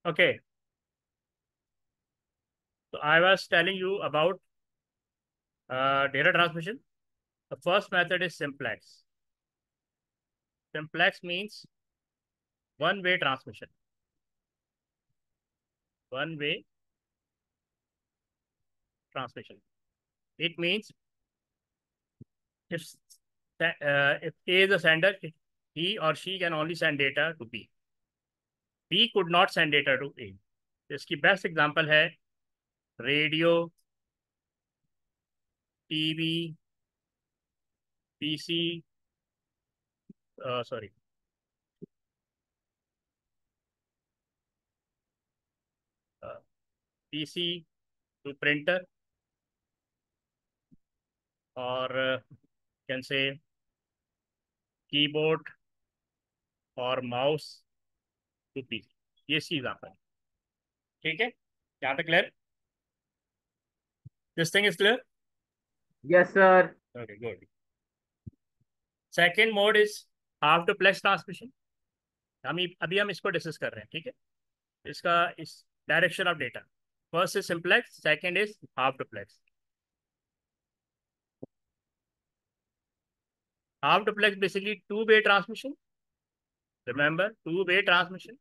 Okay, so I was telling you about data transmission. The first method is simplex. Simplex means one-way transmission. One-way transmission. It means if if A is the sender, he or she can only send data to B. B could not send data to A. इसकी best example है radio, TV, PC, sorry, PC to printer, और can से keyboard और mouse to PC. ये सी example है। ठीक है, यहाँ तक clear? This thing is clear? Yes sir. Okay, good. Second mode is half duplex transmission. अभी हम इसको डिस्कस कर रहे हैं। ठीक है, इसका इस direction of data. First is simplex, second is half duplex. Half duplex basically two way transmission. Remember, two way transmission,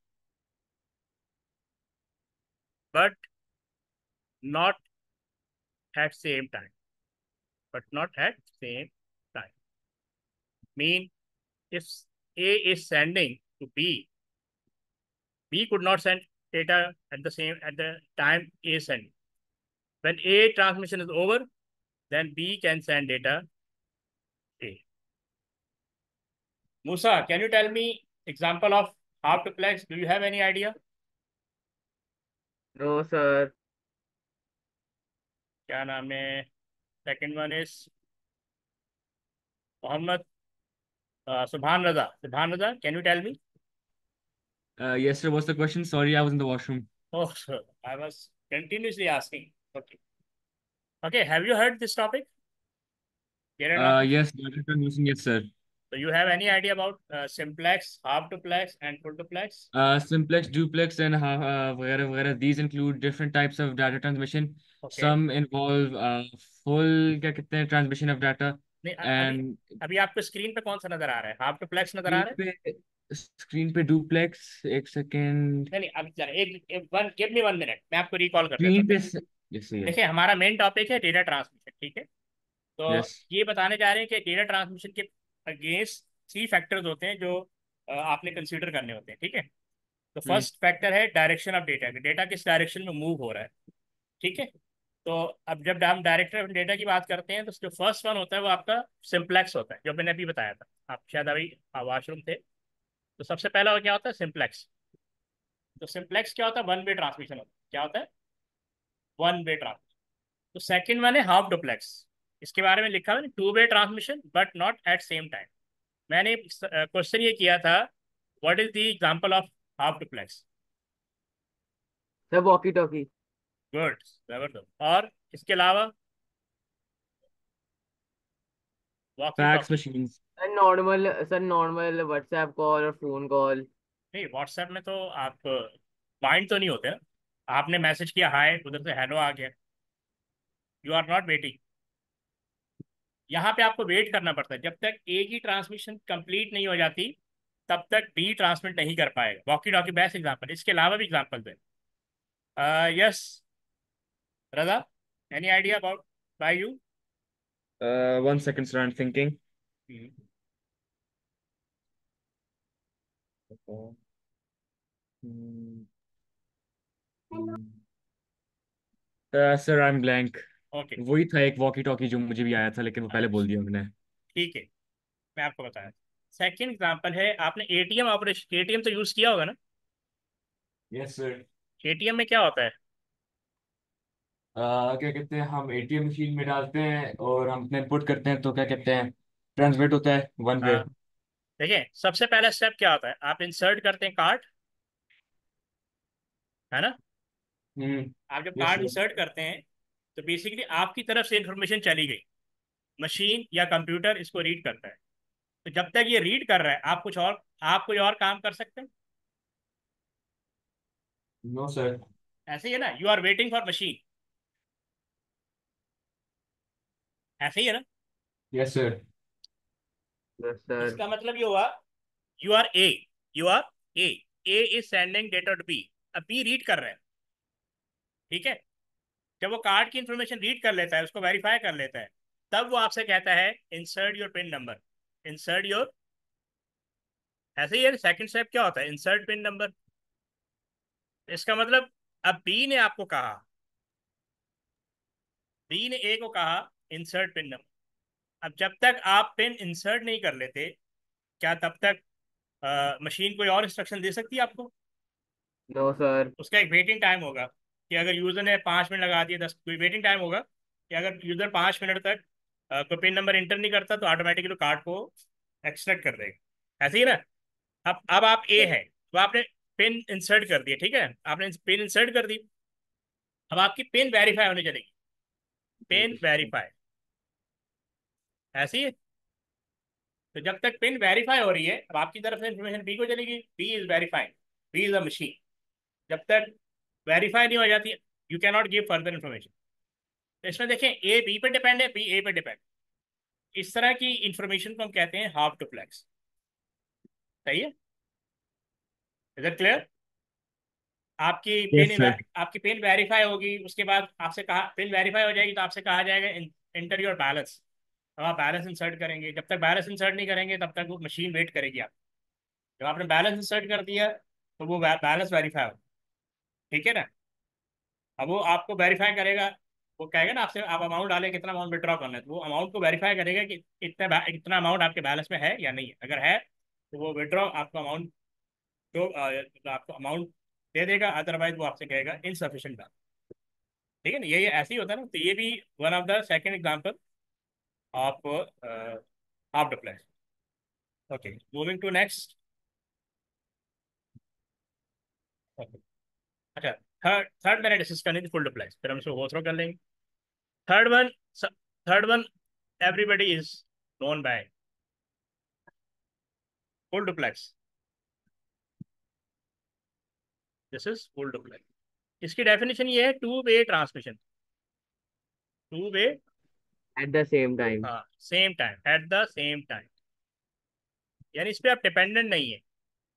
but not at same time. But not at same time. Mean if A is sending to B, B could not send data at the time A is sending. When A transmission is over, then B can send data A. Musa, can you tell me example of half duplex? Do you have any idea? No sir. क्या नाम है? Second one is Mohammed Subhan Raza. Subhan Raza, can you tell me? Yes, sir. What's the question? Sorry, I was in the washroom. Oh, sir, I was continuously asking. Okay. Okay, have you heard this topic? Data transmission? Yes, data transmission. Yes, sir. So you have any idea about simplex, half duplex, and full duplex? Simplex, duplex, and वगैरह वगैरह. These include different types of data transmission. Okay. Some involve full क्या कहते हैं transmission of data, नहीं, अभी and अभी आपको screen पे कौन सा नजर आ रहा है? हाफ डुप्लेक्स नजर आ रहा है? screen पे duplex. एक second. नहीं नहीं, अभी जरा एक वन गिव मी 1 मिनट, मैं आपको रिकॉल कर देता Screen हूँ। पे yes, yes, देखिए, हमारा मेन टॉपिक है डेटा ट्रांसमिशन। ठीक है, तो yes. ये बताने जा रहे हैं कि डेटा ट्रांसमिशन के अगेंस्ट 3 फैक्टर्स होते हैं जो आपने कंसीडर करने होते हैं। ठीक है, तो फर्स्ट फैक्टर है डायरेक्शन ऑफ डेटा, डेटा किस डायरेक्शन में मूव हो रहा है। ठीक है, तो अब जब हम डायरेक्टर ऑफ डेटा की बात करते हैं तो जो फर्स्ट वन होता है वो आपका सिंप्लेक्स होता है, जो मैंने अभी बताया था। आप शायद अभी वॉशरूम थे। तो सबसे पहला क्या होता है? सिंप्लेक्स। तो सिंप्लेक्स क्या होता है? वन वे ट्रांसमिशन होता है। क्या होता है? One way transmission. तो सेकंड वन है हाफ डुप्लेक्स। इसके बारे में लिखा है two way transmission but not at same time. मैंने क्वेश्चन ये किया था, what is the example of half duplex? Sir walkie talkie. Good, जबरदस्त। और इसके अलावा walkie Fax talkie? machines. Sir normal WhatsApp call और फोन कॉल। नहीं, व्हाट्सएप में तो आप बाइंड तो नहीं होते ना। आपने मैसेज किया हाय, उधर से हेलो आ गया, यू आर नॉट वेटिंग। यहाँ पे आपको वेट करना पड़ता है, जब तक ए की ट्रांसमिशन कंप्लीट नहीं हो जाती तब तक बी ट्रांसमिट नहीं कर पाएगा। Walkie talkie best example. इसके अलावा भी एग्जाम्पल दें। Yes Raza, any idea about by you? 1 second, sir. I'm thinking. Hmm. Sir, I'm blank. Okay, वही था एक वॉकी टॉकी जो मुझे भी आया था, लेकिन वो पहले बोल दिया मैंने. ठीक है, मैं आपको बताया। सेकेंड एग्जाम्पल है, आपने एटीएम ऑपरेशन, एटीएम तो यूज किया होगा ना? Yes sir. एटीएम में क्या होता है? क्या कहते हैं, हम एटीएम मशीन में डालते हैं और हम अपने इनपुट करते हैं, तो क्या कहते हैं, ट्रांसमिट होता है वन वे. हाँ, देखिए सबसे पहला स्टेप क्या होता है? आप इंसर्ट करते हैं कार्ड, है ना? हम्म. आप जब यस कार्ड सर. इंसर्ट करते हैं तो बेसिकली आपकी तरफ से इंफॉर्मेशन चली गई, मशीन या कंप्यूटर इसको रीड करता है। तो जब तक ये रीड कर रहा है आप कोई और काम कर सकते हैं? No sir. ऐसे ही है ना, you are waiting for machine, ऐसे ही है ना। Yes sir. Yes sir. इसका मतलब ये हुआ, you are a, you are a, A is sending data to B. अब बी रीड कर रहा है, ठीक है। जब वो कार्ड की इंफॉर्मेशन रीड कर लेता है, उसको वेरीफाई कर लेता है, तब वो आपसे कहता है insert your pin number, insert your. ऐसे ही है, सेकंड स्टेप क्या होता है, इंसर्ट पिन नंबर। इसका मतलब अब बी ने आपको कहा, बी ने ए को कहा इंसर्ट पिन नंबर। अब जब तक आप पिन इंसर्ट नहीं कर लेते, क्या तब तक मशीन कोई और इंस्ट्रक्शन दे सकती है आपको? No sir. उसका एक वेटिंग टाइम होगा कि अगर यूजर ने 5 मिनट लगा दिए, 10, कोई वेटिंग टाइम होगा कि अगर यूजर 5 मिनट तक कोई पिन नंबर इंटर नहीं करता तो ऑटोमेटिकली कार्ड को एक्सट्रैक्ट कर देगा, ऐसे ही ना। अब आप ए है, तो आपने पिन इंसर्ट कर दिया, ठीक है, आपने पिन इंसर्ट कर दी। अब आपकी पिन वेरीफाई होने चलेगी, पिन वेरीफाई, ऐसी है। तो जब तक पिन वेरीफाई हो रही है, अब आपकी तरफ से इंफॉर्मेशन बी को चलेगी, B is verifying, B is a machine. जब तक वेरीफाई नहीं हो जाती, you can not give further information. तो इसमें देखें, ए बी पे डिपेंड है, बी ए पे डिपेंड। इस तरह की इंफॉर्मेशन को हम कहते हैं हाफ डुप्लेक्स। सही है, इज इट क्लियर? आपकी यस पिन, सर। आपकी पिन वेरीफाई होगी, उसके बाद आपसे कहा, पिन वेरीफाई हो जाएगी तो आपसे कहा जाएगा इंटर योर बैलेंस। अब आप बैलेंस इंसर्ट करेंगे, जब तक बैलेंस इंसर्ट नहीं करेंगे तब तक वो मशीन वेट करेगी आप। जब आपने बैलेंस इंसर्ट कर दिया तो वो बैलेंस वेरीफाई हो, ठीक है ना। अब वो आपको वेरीफाई करेगा, वो कहेगा ना आपसे, आप अमाउंट डालें, कितना अमाउंट विड्रॉ करना है, तो वो अमाउंट को वेरीफाई करेगा कि इतना अमाउंट आपके बैलेंस में है या नहीं है। अगर है तो वो विड्रॉ आपको अमाउंट, जो आपको अमाउंट दे देगा, अदरवाइज वो आपसे कहेगा इनसफिशिएंट बैलेंस। ठीक है ना, ये ऐसे ही होता है ना। तो ये भी one of the second example of half duplex. Okay, moving to next. अच्छा, थर्ड थर्ड मैंने डिस्कस करनी थी फुल डुप्लेक्स, फिर हम इसको गो थ्रू कर लेंगे। Third one, third one everybody is known by full duplex. This is full duplex. इसकी डेफिनेशन ये है, two way transmission, two way, at the same time. हाँ, same time, at the same time. यानी इस पे आप डिपेंडेंट नहीं है।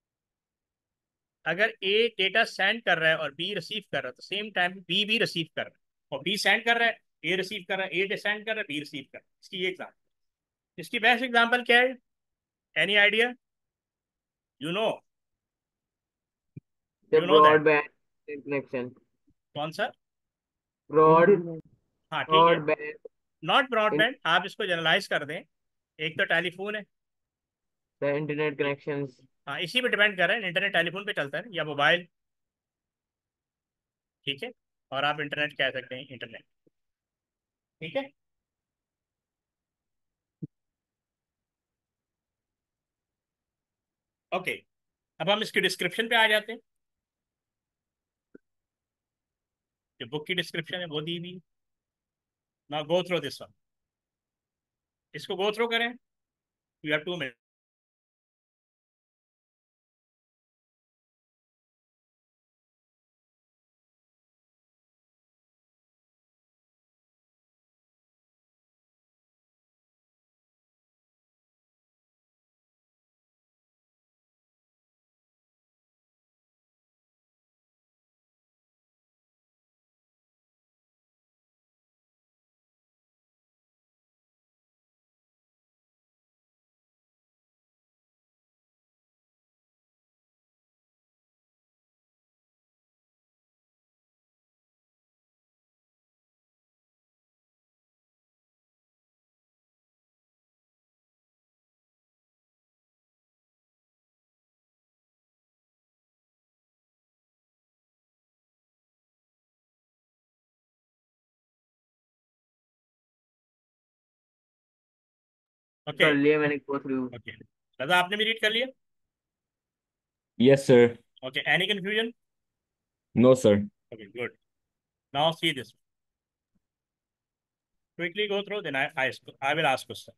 अगर ए डेटा सेंड कर रहा है और बी रिसीव कर रहा है, तो सेम टाइम बी भी रिसीव कर रहा है, और बी सेंड कर रहा है, ए रिसीव कर रहा है, ए सेंड कर रहा है, बी रिसीव कर रहा है। इसकी ये एग्जाम्पल, इसकी बेस्ट एग्जाम्पल क्या है? Any idea? You know, the you know that. Broadband connection. कौन सा? ब्रॉड हाँ ठीक है, ब्रॉडबैंड नॉट ब्रॉडबैंड, आप इसको जनरलाइज कर दें, एक तो टेलीफोन है। The internet connections. हाँ, इसी पे डिपेंड कर रहे हैं, इंटरनेट टेलीफोन पे चलता है ना, या मोबाइल, ठीक है। और आप इंटरनेट कह सकते हैं, इंटरनेट, ठीक है। ओके, अब हम इसकी डिस्क्रिप्शन पे आ जाते हैं। जो बुक की डिस्क्रिप्शन है वो दी हुई। Now go through this one, इसको गो थ्रू करें, यू हैव 2 मिनट। ओके। कर लिया मैंने गो थ्रू। ओके, दादा आपने भी रीड कर लिया? Yes sir. Okay, any confusion? No sir. Okay, good. Now see this, quickly go through, then I will ask question.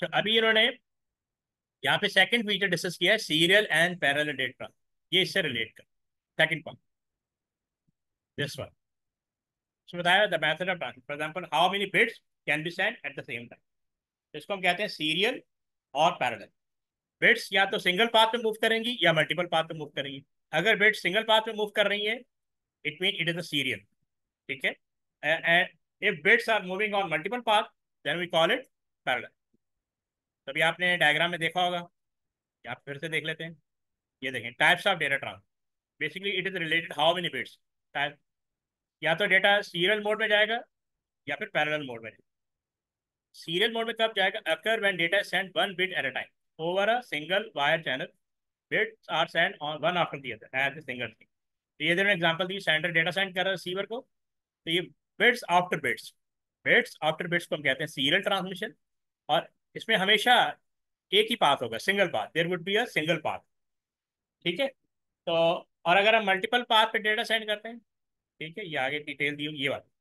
तो अभी इन्होंने यहाँ पे सेकंड फीचर डिस्कस किया है, सीरियल एंड पैरेलल डेटा। ये इससे रिलेट कर सेकंड पॉइंट, दिस वन। इसमें बताया the method of transfer, for example how many bits can be send at the same time. इसको हम कहते हैं सीरियल और पैरेलल। बिट्स या तो सिंगल पाथ पे मूव करेंगी या मल्टीपल पाथ पे मूव करेंगी। अगर बिट्स सिंगल पाथ पे मूव कर रही है, it mean it is a serial, ठीक है। And if bits are moving on multiple path, then we call it parallel. तभी आपने डायग्राम में देखा होगा, या फिर से देख लेते हैं। ये देखें, types of data transfer. Basically it is related how many bits type, या तो डेटा सीरियल मोड में जाएगा या फिर पैरेलल मोड में। सीरियल मोड में कब जाएगा? Occur when data send one bit at a time over a single wire channel, bits are send on one after the other as a single thing. तो ये मैंने एग्जांपल दी, sender data send कर रहा है रिसीवर को, तो ये bits after bits, bits after bits को हम कहते हैं सीरियल ट्रांसमिशन। और इसमें हमेशा एक ही पाथ होगा, single path, there would be a single path, ठीक है। तो और अगर हम मल्टीपल पाथ पे डेटा सेंड करते हैं, ठीक है, ये आगे डिटेल दी होगी ये बात।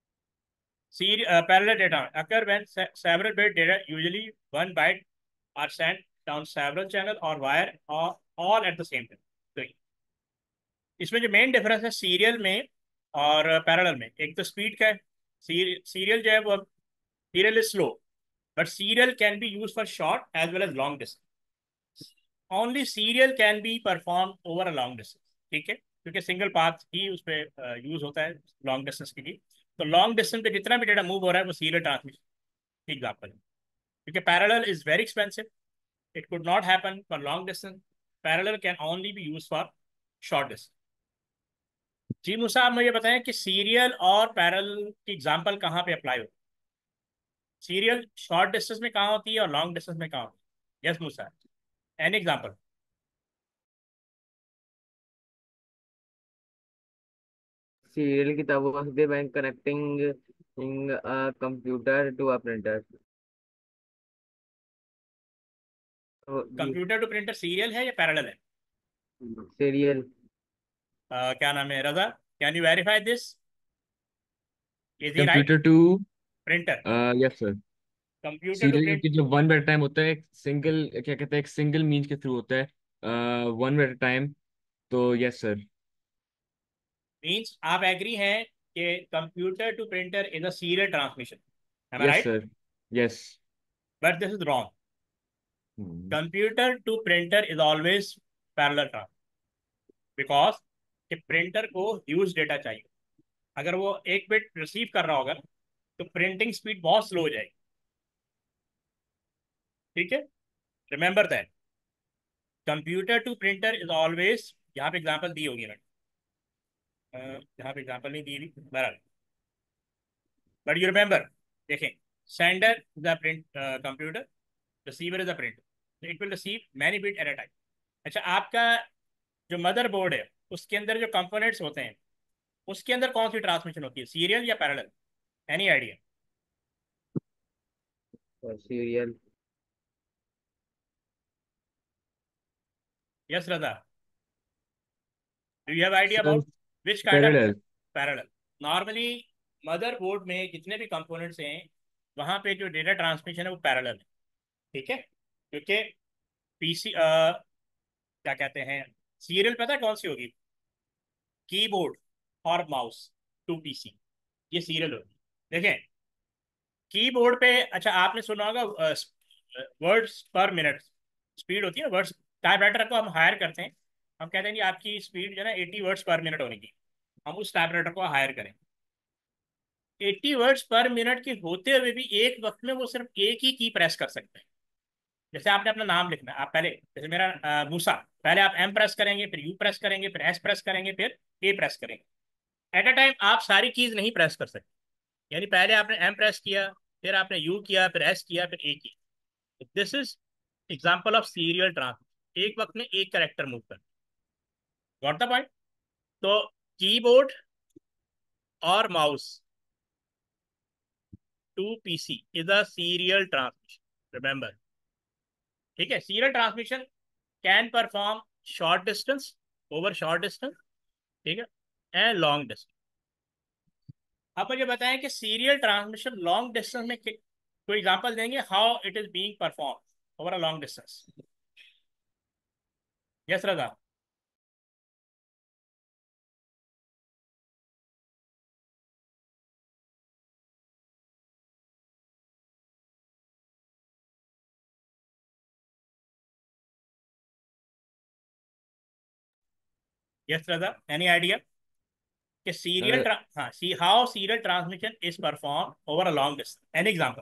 Parallel data occur when several bit data, usually one byte, are sent down several channel or wire or all at the same time। तो इसमें जो मेन डिफरेंस है सीरियल में और पैरेलल में, एक तो स्पीड का है। सीरियल जो है वो, serial is slow, but serial can be use for short as well as long distance. Only serial can be perform over a long distance, ठीक है, क्योंकि सिंगल पाथ ही उस पर यूज होता है लॉन्ग डिस्टेंस के लिए। तो लॉन्ग डिस्टेंस पे जितना भी डेटा मूव हो रहा है वो सीरियल ट्रांसमिशन एग्जाम्पल है। क्योंकि parallel is very expensive, it could not happen for long distance, parallel can only be use for short distance. जी मूसा, आप मुझे बताएं कि सीरियल और पैरेलल की एग्जाम्पल कहाँ पे अप्लाई होती है? सीरियल शॉर्ट डिस्टेंस में कहाँ होती है और लॉन्ग डिस्टेंस में कहाँ होती है? Yes Musa, an example. Serial की तब होती है when connecting a computer to a printer। Computer to printer serial है या पैरेलल है? सीरियल। क्या नाम है Raza, can you verify this? Is he right? Computer to, printer, yes sir. Computer to serial print क्योंकि जो वन एट टाइम होता है, एक सिंगल क्या कहते हैं, एक सिंगल मीन्स के थ्रू होता है, वन एट टाइम। तो यस सर। मीन्स आप एग्री हैं कि computer to printer is a serial transmission, am I yes right? Sir. Yes. But this is wrong. Computer to printer is always parallel transmission, because कि printer को huge data चाहिए। अगर वो एक bit receive कर रहा होगा तो प्रिंटिंग स्पीड बहुत स्लो हो जाएगी, ठीक है। Remember that computer to printer is always, यहाँ पे एग्जांपल दी होगी मैंने, यहाँ पे एग्जांपल नहीं दी हुई बहरहाल, बट यू रिमेंबर, देखें, sender the print computer, receiver is the printer, it will receive many bit at a time. अच्छा, आपका जो मदर बोर्ड है उसके अंदर जो कंपोनेंट्स होते हैं, उसके अंदर कौन सी ट्रांसमिशन होती है, सीरियल या parallel? Any idea? Serial. Yes Raza, do you have idea sir about which kind of? Parallel. Parallel. Normally motherboard में जितने भी कंपोनेंट्स हैं वहाँ पे जो डेटा ट्रांसमिशन है वो पैरेलल है, ठीक है। क्योंकि पीसी क्या कहते हैं, सीरियल पता है कौन सी होगी? कीबोर्ड और माउस, टू पीसी, ये सीरियल होगी। देखें कीबोर्ड पे, अच्छा आपने सुना होगा वर्ड्स पर मिनट स्पीड होती है, वर्ड्स, टाइपराइटर को हम हायर करते हैं, हम कहते हैं कि आपकी स्पीड जो है ना 80 वर्ड्स पर मिनट होने की, हम उस टाइपराइटर को हायर करें। 80 वर्ड्स पर मिनट के होते हुए भी एक वक्त में वो सिर्फ एक ही की प्रेस कर सकते हैं। जैसे आपने अपना नाम लिखना है, आप पहले, जैसे मेरा मूसा, पहले आप एम प्रेस करेंगे, फिर यू प्रेस करेंगे, फिर एस प्रेस करेंगे, फिर ए प्रेस करेंगे। एट अ टाइम आप सारी कीज नहीं प्रेस कर सकते। यानी पहले आपने एम प्रेस किया, फिर आपने यू किया, फिर एस किया, फिर ए किया। This is example of serial transmission, एक वक्त में एक करेक्टर मूव कर। Got the point? तो कीबोर्ड और mouse to PC is a serial transmission, remember, ठीक है। Serial transmission can perform short distance, over short distance, ठीक है, एंड लॉन्ग डिस्टेंस। आप मुझे बताएं कि सीरियल ट्रांसमिशन लॉन्ग डिस्टेंस में कोई एग्जांपल देंगे how it is being perform over a long distance? Yes Raza? Yes Raza, any idea कि सीरियल सर हाँ see how serial transmission is perform over a long distance? Any example?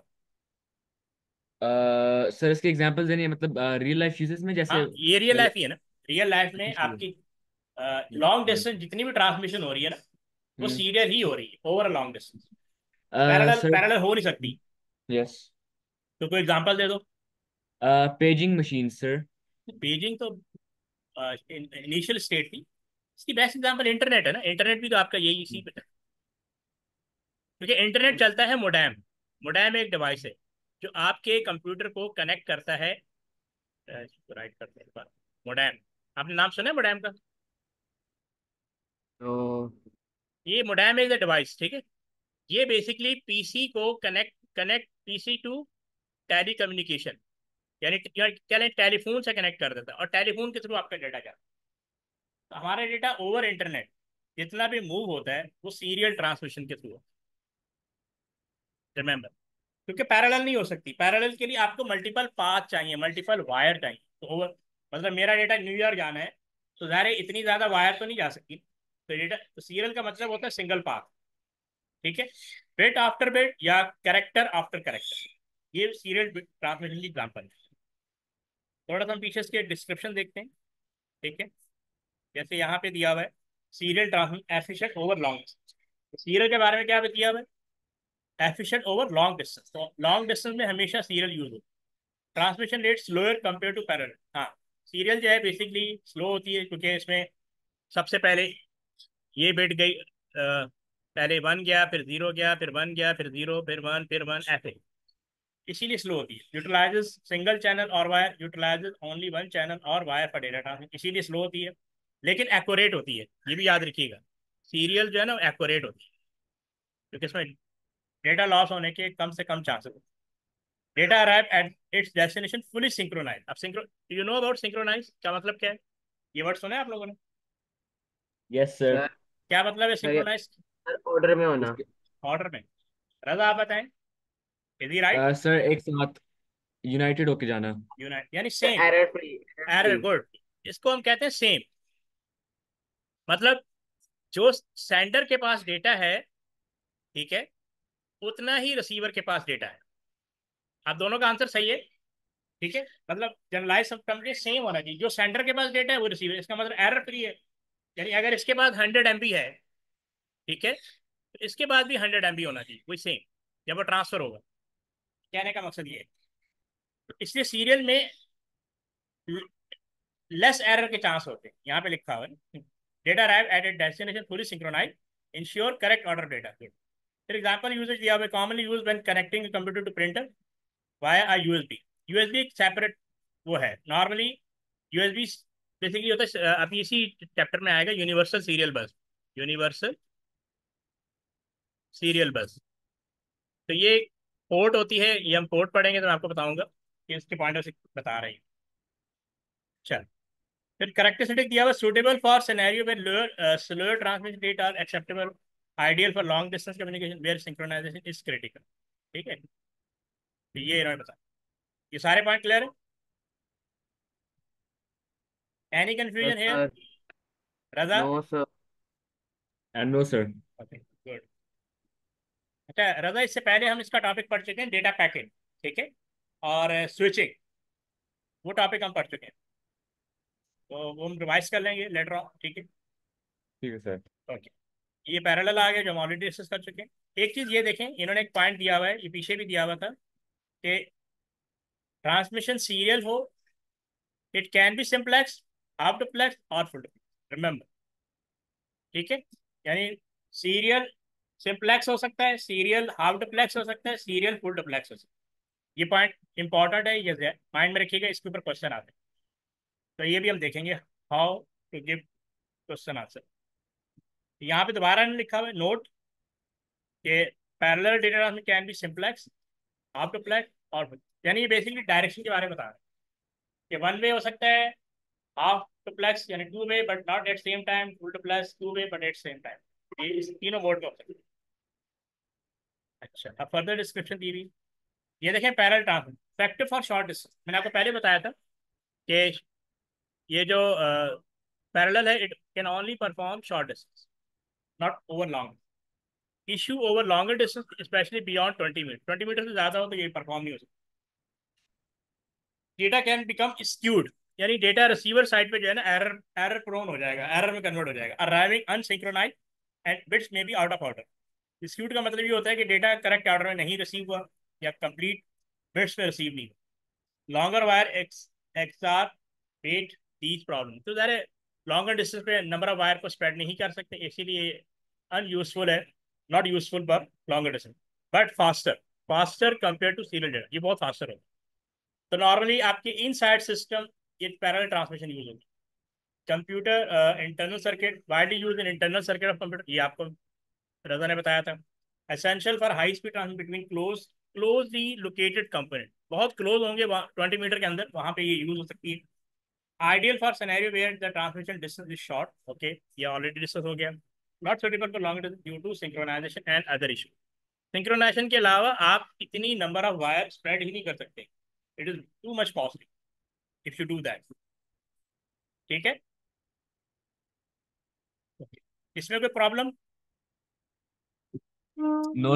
Sir इसके example देने हैं, मतलब real life uses में, जैसे हाँ ये रियल पहले। लाइफ ही है ना। रियल लाइफ में जी। आपकी जी लॉन्ग जी। डिस्टेंस जितनी भी ट्रांसमिशन हो रही है ना, वो हम्म। सीरियल ही हो रही है over a long distance. Parallel sir. Parallel हो नहीं सकती। यस। तो कोई एग्जांपल दे दो। Paging machine sir. पेजिंग तो इनिशियल स्टेट थी। इसकी बेस्ट एग्जांपल इंटरनेट है ना। इंटरनेट भी तो आपका यही इसी पे है, क्योंकि इंटरनेट चलता है मोडेम। मोडेम एक डिवाइस है जो आपके कंप्यूटर को कनेक्ट करता है। राइट करते हैं मोडेम। आपने नाम सुना है मोडेम का? तो ये मोडेम इज अ डिवाइस, ठीक है। ये बेसिकली पीसी को connect connect PC to telecommunication, यानी क्या टेलीफोन से कनेक्ट कर देता है, और टेलीफोन के थ्रू आपका डेटा जाता है। तो हमारा डेटा ओवर इंटरनेट जितना भी मूव होता है वो सीरियल ट्रांसमिशन के थ्रू, रिमेंबर। क्योंकि पैरेलल नहीं हो सकती। पैरेलल के लिए आपको मल्टीपल पाथ चाहिए, मल्टीपल वायर चाहिए। तो ओवर मतलब मेरा डेटा न्यूयॉर्क जाना है, तो ज़ाहिर है इतनी ज़्यादा वायर तो नहीं जा सकती। तो डेटा तो सीरियल का मतलब होता है सिंगल पाथ, ठीक है। बिट आफ्टर बिट या कैरेक्टर आफ्टर कैरेक्टर, ये सीरियल ट्रांसमिशन की एग्जाम्पल है। थोड़ा सा हम पीछे इसके डिस्क्रिप्शन देखते हैं, ठीक है। जैसे यहाँ पे दिया हुआ है serial transmission efficient over long. Serial के बारे में क्या दिया हुआ है? Efficient over long distance. तो लॉन्ग डिस्टेंस में हमेशा सीरियल यूज हो। Transmission rate slower compare to parallel. हाँ, सीरियल जो है बेसिकली स्लो होती है, क्योंकि इसमें सबसे पहले ये बिट गई, पहले वन गया, फिर जीरो गया, फिर वन गया, फिर जीरो, फिर वन, फिर वन, ऐसे। इसीलिए स्लो होती है। यूटिलाइजेस सिंगल चैनल और wire, utilises only one channel और वायर फॉर डेटा ट्रांसमिशन, इसीलिए स्लो होती है। लेकिन एक्यूरेट होती है, ये भी याद रखिएगा। सीरियल जो है ना एक्यूरेट होती है, क्योंकि इसमें डेटा लॉस होने के कम से कम chances. Data arrive at its destination fully synchronise. अब synchro you know about synchronise का मतलब क्या है? ये वर्ड सुना है आप लोगों ने? Yes sir. सर क्या मतलब है सर सिंक्रोनाइज? सर ऑर्डर में होना। इसके ऑर्डर में। रजा आप बताएं, इज ही राइट? सर एक साथ यूनाइटेड होके जाना। यूनाइट यानी sir same. Error free, error error, free. Good. इसको हम कहते हैं सेम। मतलब जो सेंडर के पास डेटा है, ठीक है, उतना ही रिसीवर के पास डेटा है। आप दोनों का आंसर सही है, ठीक है। मतलब जनरलाइज समझे सेम होना चाहिए। जो सेंडर के पास डेटा है वो रिसीवर, इसका मतलब एरर फ्री है। यानी अगर इसके पास 100 MB है, ठीक है, तो इसके बाद भी 100 MB होना चाहिए, वही सेम, जब वो ट्रांसफर होगा। कहने का मकसद ये है। तो इसलिए सीरियल में लेस एरर के चांस होते हैं। यहाँ पे लिखा हुआ है data arrive at a destination fully synchronise, ensure correct order data. फिर एग्जांपल यूजेज दिया हुआ है, commonly use when connecting computer to printer via uh USB. USB एक सेपरेट वो है नॉर्मली। यूएसबी बेसिकली होता है, अभी इसी चैप्टर में आएगा, universal serial bus. Universal serial bus. तो ये पोर्ट होती है, ये हम पोर्ट पढ़ेंगे तो मैं आपको बताऊंगा कि इसके पॉइंट से बता रही हूँ। चल, फिर करेक्टरिस्टिक दिया हुआ suitable for scenario where lower slower transmission rate are acceptable, ideal for long distance communication where synchronisation is critical. ठीक है, तो ये इन्होंने बताया। ये सारे पॉइंट क्लियर है? एनी कंफ्यूजन है? Sir Raza? No sir. And no sir. Okay, good. अच्छा रजा, इससे पहले हम इसका टॉपिक पढ़ चुके हैं, डेटा पैकेट, ठीक है, और स्विचिंग, वो टॉपिक हम पढ़ चुके हैं। तो वो हम रिवाइज कर लेंगे लेटर ऑन, ठीक है। ठीक है सर। ओके, ये पैरेलल आ गया जो हम ऑलरेडी डिस्कस कर चुके हैं। एक चीज ये देखें, इन्होंने एक पॉइंट दिया हुआ है, ये पीछे भी दिया हुआ था कि ट्रांसमिशन सीरियल हो, it can be simplex, half duplex और फुल डुप्लेक्स, रिमेंबर, ठीक है। यानी सीरियल सिंप्लेक्स हो सकता है, सीरियल हाफ डुप्लेक्स हो सकता है, सीरियल फुल डुप्लेक्स हो सकता है। ये पॉइंट इंपॉर्टेंट है, ये माइंड में रखिएगा, इसके ऊपर क्वेश्चन आते हैं। तो ये भी हम देखेंगे, how to give question answer. यहाँ पे दोबारा लिखा हुआ है नोट के parallel data transmission can be simplex, half duplex और यानी ये बेसिकली डायरेक्शन के बारे में बता रहे हैं कि वन वे हो सकता है, हाफ डुप्लेक्स यानी two way but not at same time, full duplex two way but at same time, ये इस तीनों मोड में हो सकते हैं। अच्छा, अब फर्दर डिस्क्रिप्शन दी हुई, ये देखें parallel transmission factor for short distance, मैंने आपको पहले बताया था कि ये जो पैरेलल है it can only perform short distance, not over long. Issue over longer distance specially beyond 20 metre, 20 metre से ज़्यादा हो तो ये परफॉर्म नहीं हो सकता। डेटा कैन बिकम स्क्यूड, यानी डेटा रिसीवर साइड पे जो है ना एरर एरर प्रोन हो जाएगा, एरर में कन्वर्ट हो जाएगा, arriving unsynchronise and bits may be out of order. Skewed का मतलब ये होता है कि डेटा करेक्ट ऑर्डर में नहीं रिसीव हुआ या कंप्लीट बिट्स में रिसीव नहीं हुआ। Longer wire exacerbate these problem, तो ज़रा लॉन्गर डिस्टेंस पे नंबर ऑफ वायर को स्प्रेड नहीं कर सकते, इसीलिए अनयूजफुल है, not useful for longer distance, but faster, faster compare to serial data, ये बहुत फास्टर होगा। तो नॉर्मली आपके इन साइड सिस्टम ये पैरेलल ट्रांसमिशन यूज होगी। Computer internal circuit widely use in internal circuit of computer, ये आपको रजा ने बताया था। Essential for high speed transmission between closely located component, बहुत क्लोज होंगे 20 मीटर के अंदर, वहां पे ये यूज हो सकती है। Ideal for scenario where the transmission distance is short, okay ये ऑलरेडी डिस्कस हो गया। Not suitable for long distance due to synchronisation and other issue, synchronisation के अलावा आप इतनी नंबर ऑफ वायर स्प्रेड ही नहीं कर सकते, it is too much costly if you do that. ठीक है, इसमें कोई problem? No.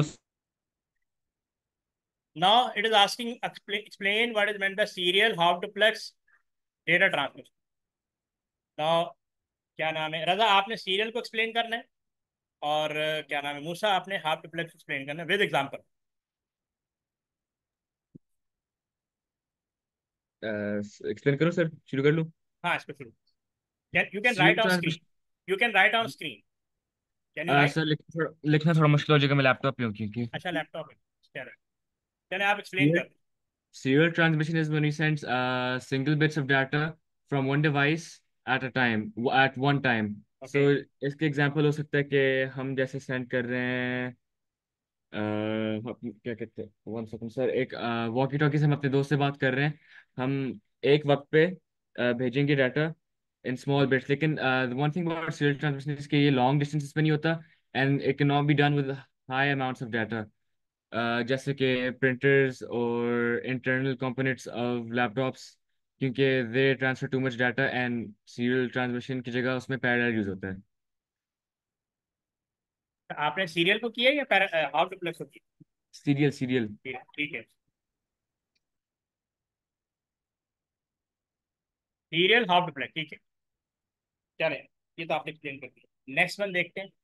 Now it is asking explain what is meant by serial half duplex data transmission। Now क्या नाम है रजा, आपने सीरियल को एक्सप्लेन करना है, और क्या नाम है मूसा, आपने हाफ डुप्लेक्स एक्सप्लेन करना है विद एग्जांपल। एक्सप्लेन करो सर, शुरू कर लूँ। हाँ इस पे शुरू, you can write serial on screen, transmission. You can write on screen, can you write? Sir लिखना थोड़ा मुश्किल हो जाएगा, मैं लैपटॉप पे हूँ क्योंकि। अच्छा लैपटॉप है, चलो चले आप एक्सप्लेन कर। Serial transmission is when you send single bits of data from one device at a time, at one time. Okay, So इसके एग्जांपल हो सकता है कि हम जैसे सेंड कर रहे हैं, क्या कहते हैं, वन सेकंड सर, एक वॉकी टॉकी से हम अपने दोस्त से बात कर रहे हैं, हम एक वक्त पे भेजेंगे डाटा इन स्मॉल बिट्स, लेकिन one thing about serial transmission is कि ये लॉन्ग डिस्टेंसेस पे नहीं होता, and it can not be done with high amounts of data, जैसे कि प्रिंटर्स और इंटरनल कंपोनेंट्स ऑफ लैपटॉप्स, क्योंकि they transfer too much data, and serial transmission की जगह उसमें पैरेलल यूज होता है। आपने सीरियल को किया या हाफ डुप्लेक्स को किया? Serial serial. ठीक है, सीरियल हाफ डुप्लेक्स, ठीक है चले, ये तो आपने एक्सप्लेन कर दिया। नेक्स्ट वन देखते हैं,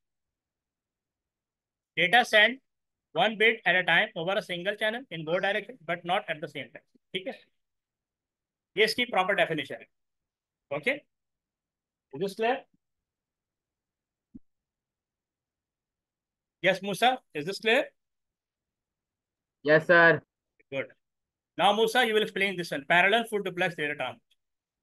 data send one bit at a time over a single channel in both direction but not at the same time. ठीक है, ये इसकी प्रॉपर डेफिनेशन है। Okay, is this clear? Yes Musa, is this clear? Yes, sir. Good, now Musa you will explain this one, parallel full duplex data transmission.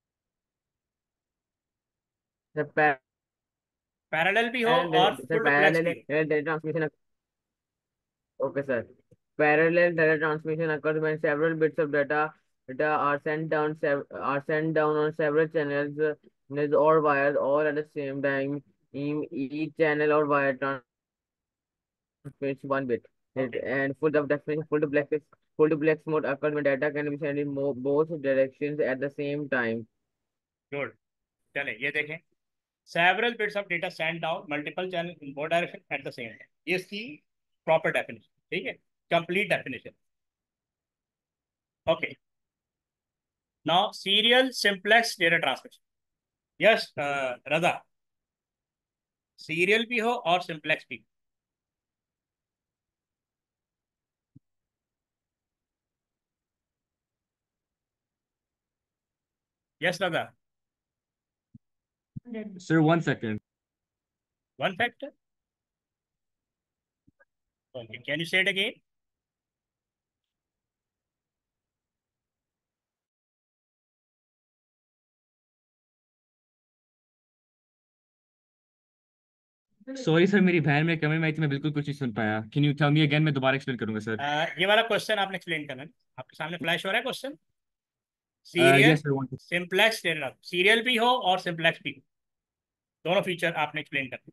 The parallel भी हो और full duplex parallel भी हो। data transmission. Okay, sir. Parallel data transmission occurs when several bits of data are sent down on several channels or wires all at the same time. Each channel or wire transmits one bit. Okay And full duplex mode occurs when data can be sent in both directions at the same time. Good, चले ये देखें, several bits of data sent down multiple channel in both direction at the same time, ये इसकी proper definition, ठीक है, complete definition. Okay, now serial simplex data transmission. Yes Raza, serial भी हो और सिंप्लेक्स भी। Yes Raza, sir one second. One factor, okay can you say it again? Sorry sir, मेरी बहन में कमरे में आई थी, मैं बिल्कुल कुछ नहीं सुन पाया। Can you tell me again? मैं दोबारा एक्सप्लेन करूंगा सर। ये वाला क्वेश्चन आपने एक्सप्लेन करना है। आपके सामने फ्लैश हो रहा है question. Serial, yes sir. Simplex, serial भी हो और सिंपलेक्स भी हो, दोनों फीचर आपने एक्सप्लेन करना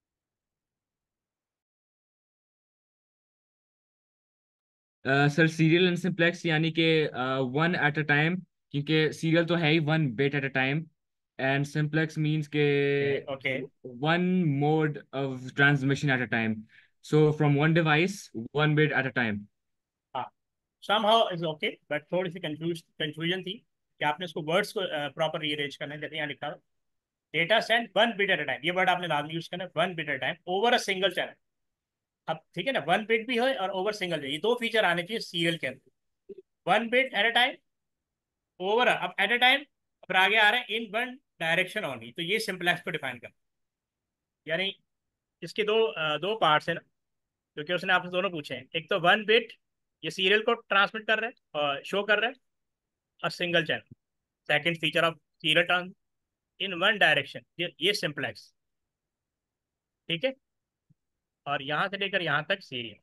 सर सीरियल एंड सिंप्लेक्स यानी कि वन एट अ टाइम, क्योंकि सीरियल तो है ही one bit at a time, and simplex means के है। Okay. One mode of transmission at a time, so from one device one bit at a time. हाँ, somehow is okay, but थोड़ी सी confusion थी कि आपने उसको वर्ड्स को प्रॉपर रीअरेंज करना है। जैसे यहाँ लिखा है, data send one bit at a time, ये वर्ड आपने लाजमी यूज करना है, one bit at a time over a single channel. अब ठीक है ना, वन बिट भी है और ओवर सिंगल, ये दो फीचर आने चाहिए सीरियल के अंदर। One bit at a time, over, अब एट अ टाइम, फिर आगे आ रहे हैं इन वन डायरेक्शन ओनली, तो ये सिंपलेक्स को डिफाइन कर, यानी इसके दो पार्ट्स है ना, क्योंकि उसने आपसे दोनों पूछे हैं। एक तो वन बिट, ये सीरियल को ट्रांसमिट कर रहे हैं और शो कर रहे हैं, और single channel, second feature of serial trans in one direction, ये सिंपलेक्स। ठीक है, और यहाँ से लेकर यहाँ तक serial.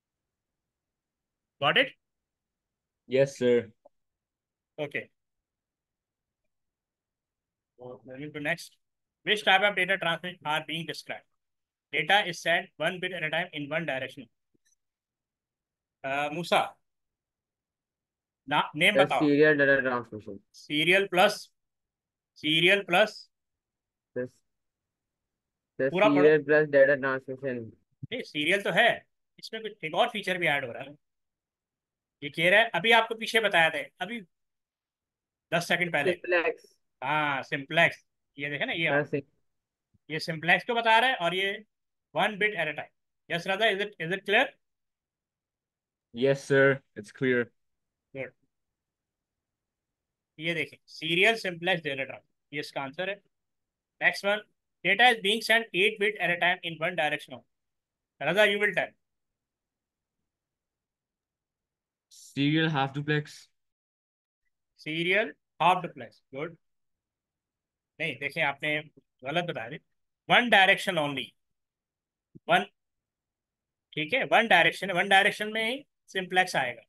Got it? Yes sir. Okay, moving to next. Which type of data transmission are being described? Data is sent one bit at a time in one direction. Musa, ना नेम The बताओ। serial data transmission. Serial plus, serial plus, The, the पूरा पढ़ो। serial plus data transmission. नहीं, serial तो है, इसमें कुछ एक और फीचर भी ऐड हो रहा है। ये कह रहा है, अभी आपको पीछे बताया था, अभी 10 सेकंड पहले। Simplex. हाँ, सिंपलेक्स। ये देखे ना, The sim- ये सिंपलेक्स को बता रहा है, और ये one bit at a time. Yes Radha, is it clear? Yes sir, it's clear. Good. ये देखिए, सीरियल सिंपलेक्स डेटा ट्रांसफर, ये इसका आंसर है। Next one, data is being sent 8 bit at a time in one direction. Radha, you will tell. Serial half duplex. Serial half duplex, good. नहीं, देखिए आपने गलत बता दी, वन डायरेक्शन ओनली, वन। ठीक है, वन डायरेक्शन, वन डायरेक्शन में ही simplex आएगा।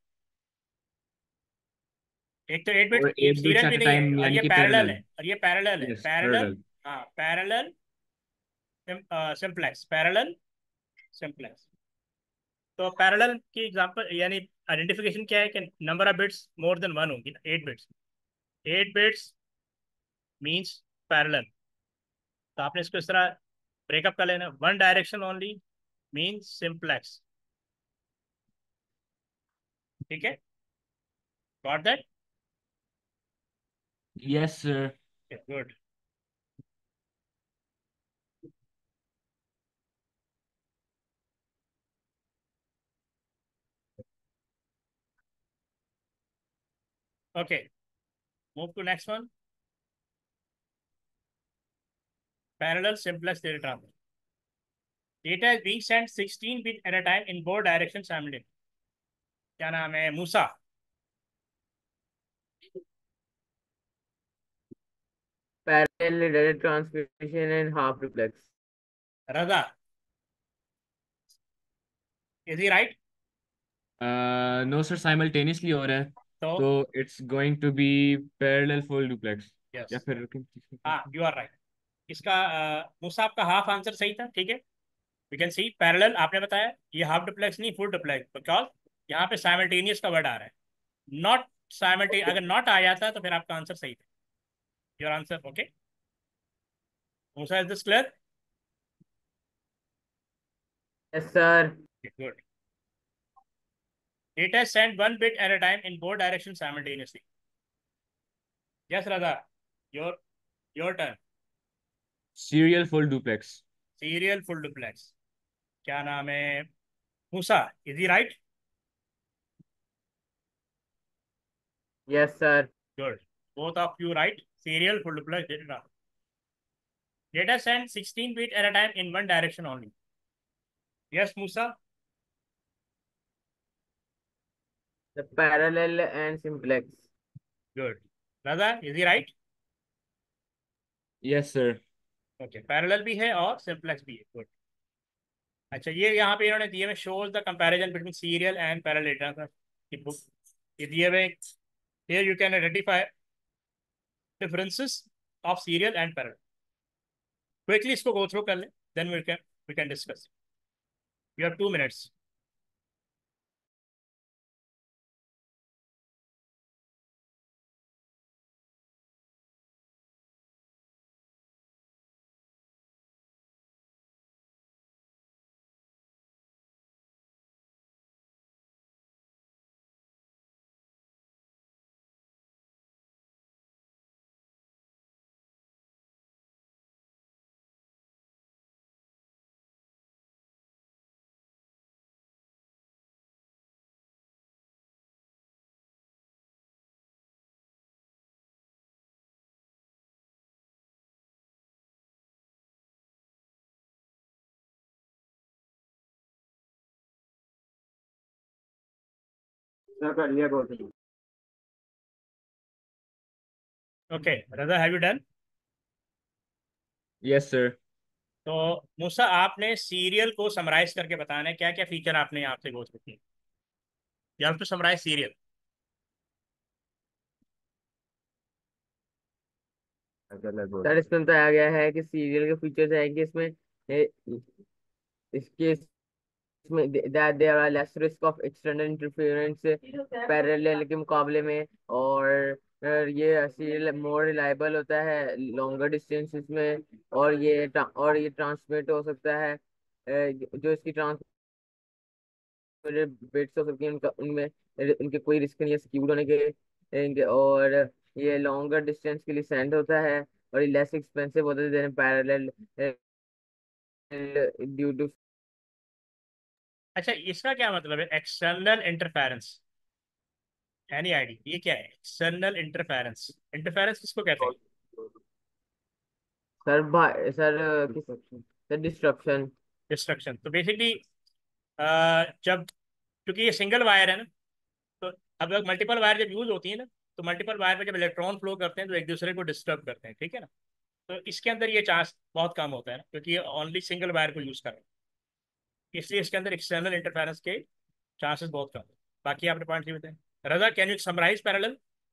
एक तो 8 बिट, और ये 8 बिट्स सीरियल भी एट अ नहीं है, टाइम और यानी ये कि पैरेलल पैरेलल। है, और ये पैरेलल है, यस पैरेलल। पैरेलल। हाँ, पैरेलल सिंप्लेक्स, पैरेलल सिंप्लेक्स। तो पैरेलल की एग्जांपल यानी आइडेंटिफिकेशन क्या है कि number of bits more than one होगी ना, 8 बिट्स। 8 bits means parallel. तो आपने इसको इस तरह ब्रेकअप कर लेना, one direction only means simplex. ठीक है, got that? Yes sir. Good. Okay, move to next one, parallel simplex data transfer. Data is being sent 16 bit at a time in both direction simultaneously. क्या नाम है Musa? Parallel data transmission and half duplex. Raza, is he right? No sir, simultaneously हो रहा है, तो तो it's going to be parallel full duplex. Yes, या फिर हाँ, यू आर राइट। इसका मूसा आपका हाफ आंसर सही था। ठीक है, वी कैन सी पैरेलल आपने बताया, ये हाफ डुप्लेक्स नहीं, फुल डुप्लेक्स, बिकॉज यहाँ पे साइमल्टेनियस का वर्ड आ रहा है, नॉट साइमल्टेनियस। अगर नॉट आ जाता तो फिर आपका आंसर सही था। Your answer okay. Musa, is this clear? Yes, sir. Good. Data send one bit at a time in both direction simultaneously. Yes Radha, your your turn. Serial full duplex. Serial full duplex, क्या नाम है Musa, is he right? Yes, sir. Good. Both of you right. Serial full duplex data. Data send 16 bit at a time in one direction only. Yes, Musa? The parallel and simplex. Good. Raza, is he right? Yes sir. Okay. Parallel भी है और simplex भी है. Good. अच्छा, ये यहाँ पे इन्होंने दिए हुए shows the comparison between serial and parallel data की बुक, ये दिए हुए। Here you can identify differences of serial and parallel. Quickly इसको गो थ्रू कर ले, then we can discuss. You have 2 minutes। Sir कर लिया बहुत। Okay Raza, have you done? Yes sir. तो मूसा, आपने सीरियल को समराइज करके बताना है क्या क्या फीचर आपने यहाँ से गो थ्रू किए। You have to summarize serial. Sir इसमें बताया गया है कि सीरियल के फीचर्स है कि इसमें इसके इसमें that there are less risk of external interference parallel के मुकाबले में, और ये सीरियल मोर रिलायबल होता है लॉन्गर डिस्टेंसेस में, और ये ट्रांसमिट हो सकता है, जो इसकी बिट्स हो सकती हैं उनका उनमें उनके कोई रिस्क नहीं है स्क्यूड होने के और ये लॉन्गर डिस्टेंस के लिए सेंड होता है, और ये लेस एक्सपेंसिव होता है देन पैरेलल ड्यू टू। अच्छा, इसका क्या मतलब है एक्सटर्नल इंटरफेरेंस? एनी आईडी ये क्या है एक्सटर्नल इंटरफेरेंस? इंटरफेरेंस किसको कहते हैं? सर सर किस सर डिस्ट्रप्शन। डिस्ट्रक्शन। तो बेसिकली जब, क्योंकि ये सिंगल वायर है ना, तो अब मल्टीपल वायर जब यूज होती है ना, तो मल्टीपल वायर में जब इलेक्ट्रॉन फ्लो करते हैं तो एक दूसरे को डिस्टर्ब करते हैं, ठीक है ना। तो इसके अंदर ये चांस बहुत कम होता है ना, क्योंकि ये ओनली सिंगल वायर को यूज कर रहे हैं, इसलिए इसके अंदर एक्सटर्नल इंटरफेरेंस के चांसेस बहुत कम है। बाकी आपने पॉइंट ये बताए। Raza, can you summarize parallel?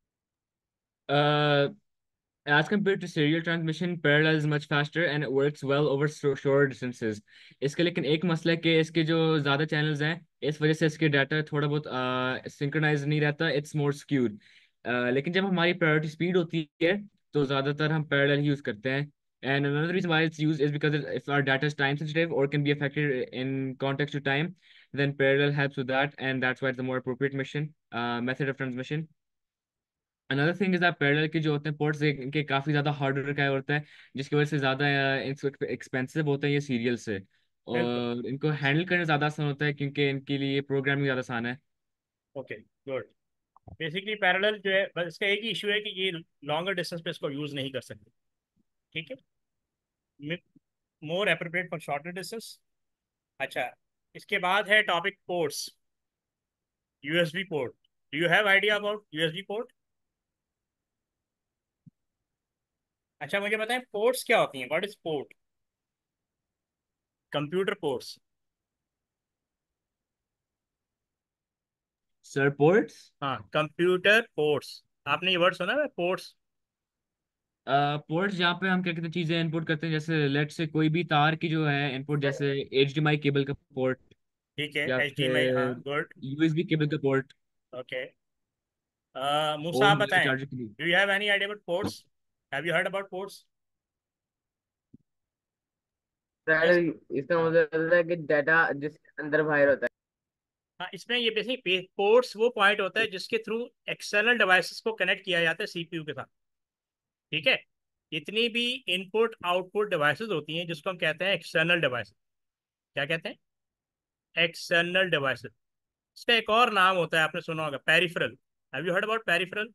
As compared to serial transmission, parallel is much faster and it works well over short distances. इसके लेकिन एक मसला है कि इसके जो ज़्यादा चैनल्स हैं, इस वजह से इसके डाटा थोड़ा बहुत सिंक्रोनाइज नहीं रहता, इट्स मोर स्क्यूड। लेकिन जब हमारी प्रायोरिटी स्पीड होती है तो ज़्यादातर हम पैरेलल यूज़ करते हैं। And another reason why it's used is because if our data is time sensitive or can be affected in context to time, then parallel helps with that, and that's why it's the more appropriate method of transmission. Another thing is that parallel के जो होते हैं ports, इनके काफ़ी ज़्यादा hardware का होता है, जिसकी वजह से ज़्यादा एक्सपेंसिव होते हैं ये सीरियल से, बिल्कुल। और इनको हैंडल करना ज़्यादा आसान होता है क्योंकि इनके लिए प्रोग्रामिंग ज़्यादा आसान है। Okay, good. बेसिकली पैरेलल जो है, बस इसका एक ही इशू है कि ये लॉन्गर डिस्टेंस पे इसको यूज़ नहीं कर सकते, ठीक है। More appropriate for shorter distance. अच्छा, इसके बाद है topic ports. USB port, do you have idea about USB port? अच्छा, मुझे बताएं पोर्ट्स क्या होती हैं, what is port? Computer ports. Sir ports, हाँ, कंप्यूटर पोर्ट्स। आपने ये वर्ड सुना है पोर्ट्स? पोर्ट्स जहाँ पे हम क्या कहते हैं चीज़ें इनपुट करते हैं, जैसे लेट से कोई भी तार की जो है इनपुट, जैसे HDMI केबल का पोर्ट, ठीक है, या एच डी एम आई, हाँ, फिर गुड। USB केबल का पोर्ट, ओके। मूसा, और आप मोबाइल बताएं, चार्जर के लिए। Do you have any idea about ports? Have you heard about ports? Sir इसका हाँ मतलब है कि डाटा जिसके अंदर बाहर होता हाँ, इसमें ये बेसिकली पोर्ट्स वो पॉइंट होता है जिसके थ्रू एक्सटर्नल डिवाइसेस को कनेक्ट किया जाता है सीपीयू के साथ, ठीक है। जितनी भी इनपुट आउटपुट डिवाइसेस होती हैं जिसको हम कहते हैं एक्सटर्नल डिवाइस, क्या कहते हैं? External devices. इसका एक और नाम होता है, आपने सुना होगा, peripheral. Have you heard about peripheral?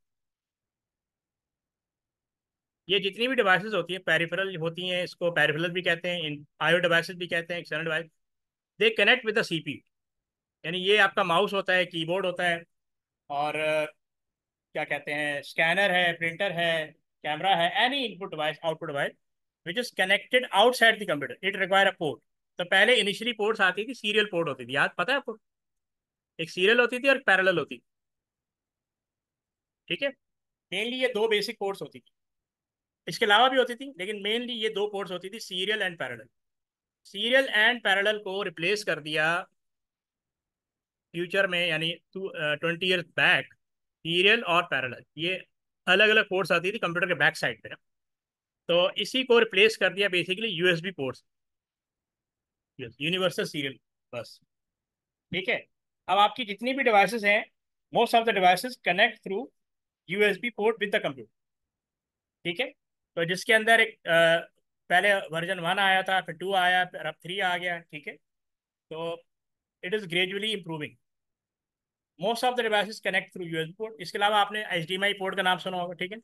ये जितनी भी डिवाइसेस होती हैं पेरिफेरल होती हैं, इसको पेरिफेरल भी कहते हैं, इन आईओ डिवाइसेस भी कहते हैं, external device. They connect with the CPU. यानी ये आपका माउस होता है, कीबोर्ड होता है, और क्या कहते हैं, स्कैनर है, प्रिंटर है, कैमरा है, any input device, output device which is connected outside the computer, it require a port. तो पहले इनिशियली पोर्ट्स आती थी, सीरियल पोर्ट होती थी, याद पता है आपको? एक सीरियल होती थी और एक पैरेलल होती थी, ठीक है। मेनली ये दो बेसिक पोर्ट्स होती थी, इसके अलावा भी होती थी, लेकिन मेनली ये दो पोर्ट्स होती थी, serial and parallel. Serial and parallel को रिप्लेस कर दिया फ्यूचर में, यानी 20 ईयर्स बैक, सीरियल और पैरेलल ये अलग अलग पोर्ट्स आती थी कंप्यूटर के बैक साइड पे ना। तो इसी को रिप्लेस कर दिया basically USB ports, universal serial bus, ठीक है। अब आपकी जितनी भी डिवाइसेस हैं, most of the devices connect through USB port with the computer, ठीक है। तो जिसके अंदर एक पहले वर्जन 1 आया था, फिर 2 आया, फिर अब 3 आ गया, ठीक है। तो it is gradually improving. Most of the devices connect through USB port. इसके अलावा आपने एचडीएमआई पोर्ट का नाम सुना होगा, ठीक है।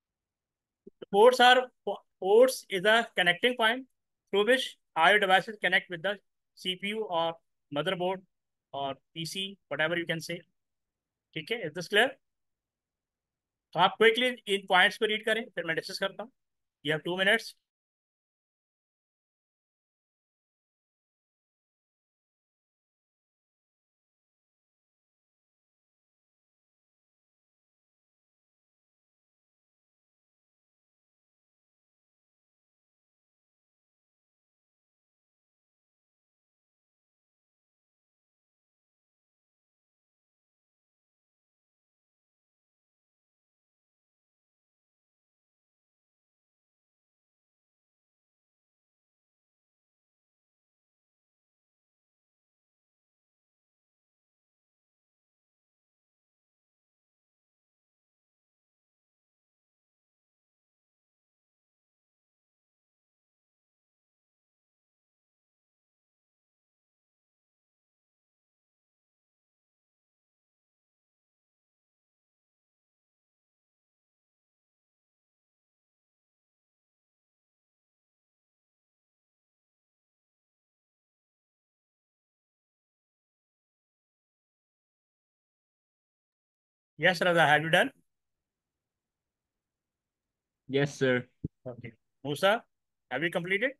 Ports is a connecting point through which IO devices connect with the CPU or motherboard or PC, whatever you can say, ठीक है। Is this clear? तो आप क्विकली इन पॉइंट्स को रीड करें, फिर मैं डिस्कस करता हूँ। You have 2 minutes. Yes Raza, have you done? Yes, sir. Okay. Musa, have you completed?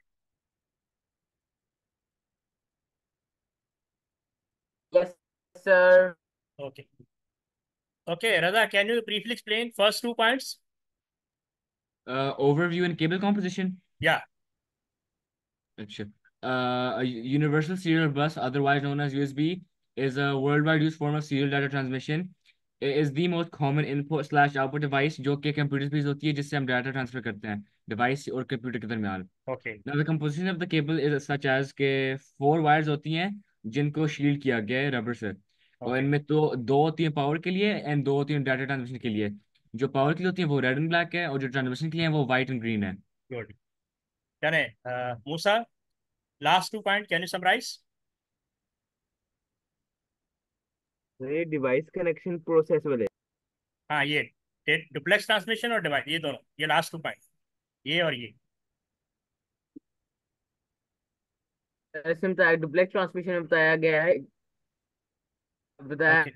Yes, sir. Okay. Okay Raza, can you briefly explain first 2 points? Overview and cable composition. या। Acha. A universal serial bus, otherwise known as USB, is a worldwide used form of serial data transmission. It is the most common input slash output device जो कि computer speed होती है जिससे हम data transfer करते हैं device और computer के दरमियान. Okay. Now the composition of the cable is such as के 4 वायर्स होती हैं जिनको शील्ड किया गया है रबर से, और ओके। इनमें तो दो होती हैं पावर के लिए एंड दो होती हैं डाटा ट्रांसमिशन के लिए. जो पावर के लिए होती है वो रेड एंड ब्लैक है और जो ट्रांसमिशन के लिए है वो वाइट एंड ग्रीन है. गुड। डन है। Musa, last 2 point can you summarize? ये डिवाइस कनेक्शन प्रोसेस वाले. हाँ, ये डुप्लेक्स ट्रांसमिशन और डिवाइस, ये दोनों, ये लास्ट 2 पॉइंट, ये और ये। इसमें बताया डुप्लेक्स ट्रांसमिशन में बताया गया है, बताया ओके।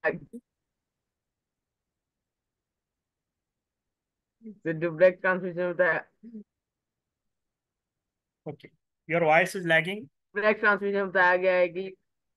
डुप्लेक्स ट्रांसमिशन में बताया. Okay, your voice is lagging. Duplex transmission में बताया गया है कि